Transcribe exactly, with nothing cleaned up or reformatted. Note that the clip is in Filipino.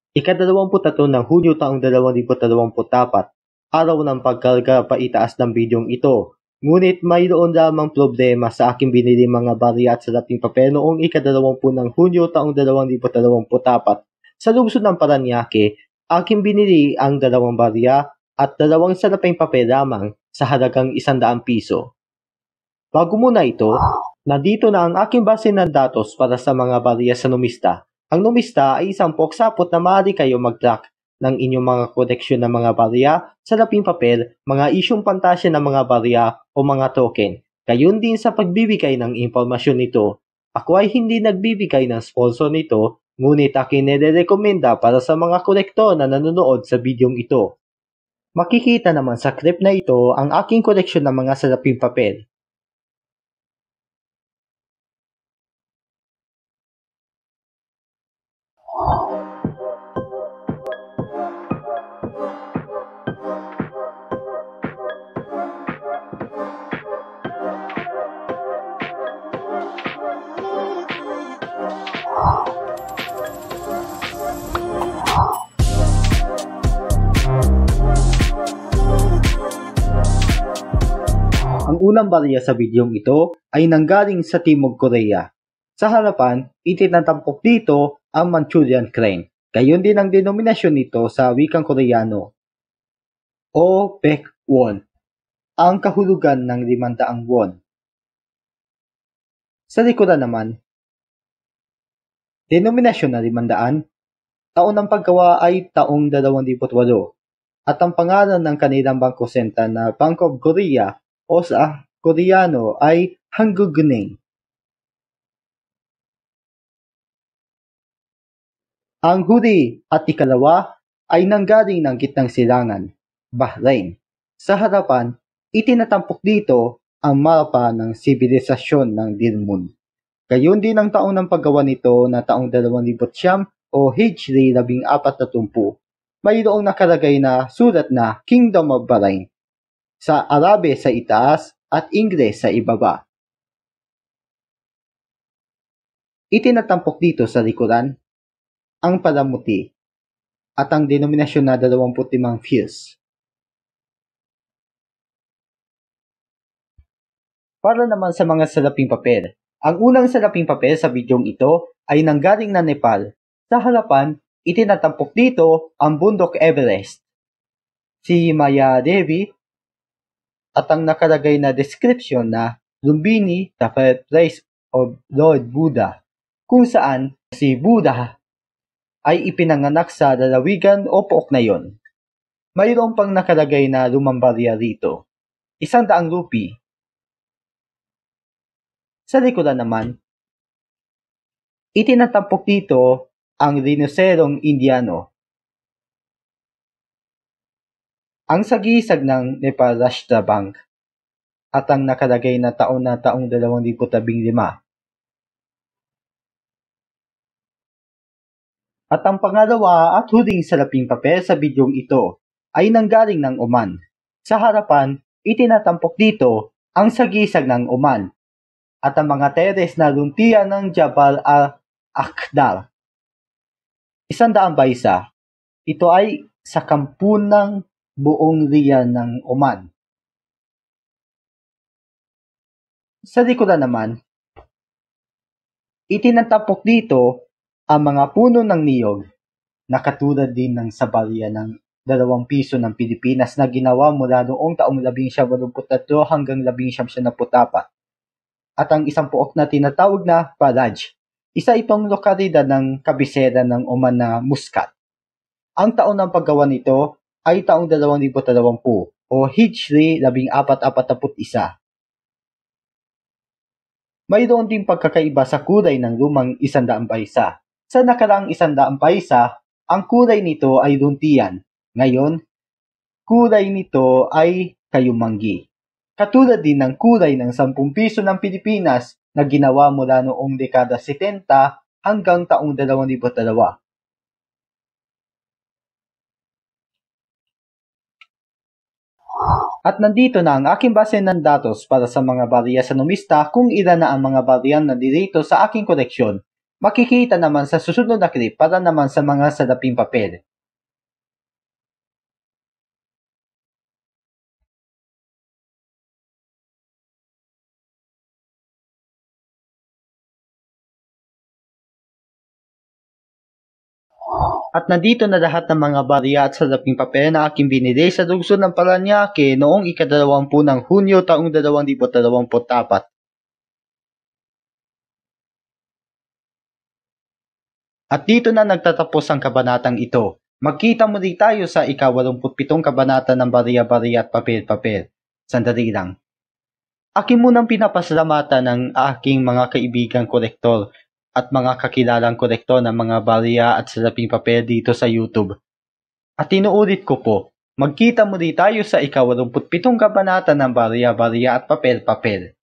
Ikadalawamput-tatlo ng Hunyo taong dalawang libo dalawampu't-apat, araw ng pagkarga paitaas ng bidyong ito. Ngunit mayroon lamang problema sa aking binili mga barya at salaping papel noong ikadalawampu ng Hunyo taong dalawang libo dalawampu't-apat. Sa lungsod ng Paranaque, aking binili ang dalawang barya at dalawang salaping papel lamang sa halagang isandaang piso. Bago muna ito, nandito na ang aking base ng datos para sa mga barya sa numista. Ang numista ay isang poksapot na maaari kayo mag-track ng inyong mga koleksyon ng mga barya, salaping papel, mga isyong pantasya ng mga barya o mga token. Gayon din sa pagbibigay ng impormasyon nito. Ako ay hindi nagbibigay ng sponsor nito, ngunit akin nire-recommenda para sa mga kolektor na nanonood sa bidyong ito. Makikita naman sa clip na ito ang aking koleksyon ng mga salaping papel. Ang unang barya sa bidyong ito ay nanggaling sa Timog Korea. Sa harapan, itinatampok dito ang Manchurian Crane. Gayon din ang denominasyon nito sa wikang Koreano. O Baek Won, ang kahulugan ng limandaang won. Sa likuran naman, denominasyon na limandaan, taon ng paggawa ay taong dalawang libot walo, at ang pangalan ng kanilang bangko sentral na Bank of Korea o sa Koreano ay Hanggugenae. Ang huli at ikalawa ay nanggaling ng gitnang silangan, Bahrain. Sa harapan, itinatampok dito ang mapa ng sibilisasyon ng Dilmun. Gayon din ang taong ng paggawa nito na taong dalawang libot siyam o Hijri labing apat na tumpu. Mayroong nakalagay na sulat na Kingdom of Bahrain sa Arabe sa itaas at Ingles sa ibaba. Itinatampok dito sa likuran ang palamuti at ang denominasyon na dalawampu't limang fils. Para naman sa mga salaping papel, ang unang salaping papel sa bidyong ito ay nanggaling na Nepal. Sa harapan, itinatampok dito ang bundok Everest, si Maya Devi, at ang nakalagay na description na Lumbini, the birthplace of Lord Buddha, kung saan si Buddha ay ipinanganak sa lalawigan o pook na yon. Mayroon pang nakalagay na lumang barya rito, isang daang rupi. Sa likuran naman, itinatampok dito ang rinocerong Indiano, ang sagisag ng Nepal Rashtra Bank, at ang nakalagay na taon na taong dalawang libot labing lima. At ang pangalawa at huling salaping papel sa bidyong ito ay nanggaling ng Oman. Sa harapan, itinatampok dito ang sagisag ng Oman at ang mga teres na luntian ng Jabal al-Akhdar. Isandaang baysa, ito ay sa kampunang buong riyan ng Oman. Sa likuran naman, itinatampok dito ang mga puno ng niyog na katulad din ng sa barya ng dalawang piso ng Pilipinas na ginawa mula noong taong labing siyam walumput tatlo hanggang labing siyam siyampu't apat. At ang isang puok na tinatawag na Balaj, isa itong lokalidad ng kabisera ng Oman na Muscat. Ang taon ng paggawa nito ay taong dalawang libot dalawampu o Hijri labing apat apat naput isa. Mayroon din pagkakaiba sa kulay ng lumang isandaang baysa. Sa nakaraang isandaang baysa, ang kulay nito ay luntian. Ngayon, kulay nito ay kayumanggi. Katulad din ng kulay ng sampung piso ng Pilipinas na ginawa mula noong dekada setenta hanggang taong dalawang libot dalawa. At nandito na ang aking base ng datos para sa mga barya sa numista kung ilan na ang mga barya na dirito sa aking koleksyon. makikita naman sa susunod na clip para naman sa mga salaping papel. At nandito na lahat ng mga barya at salaping papel na aking binili sa lungsod ng Paranaque noong ikadalawampu ng Hunyo taong dalawang libo't dalawamput apat. At dito na nagtatapos ang kabanatang ito. Magkita muli tayo sa ikawalumput pitong kabanata ng barya-barya at papel-papel. Sandali lang. Akin munang pinapasalamatan ng aking mga kaibigang kolektor at mga kakilalang kolektor ng mga barya at salaping papel dito sa YouTube. At inuulit ko po, magkita muli tayo sa ikawalumput pitong kabanata ng barya-barya at papel-papel.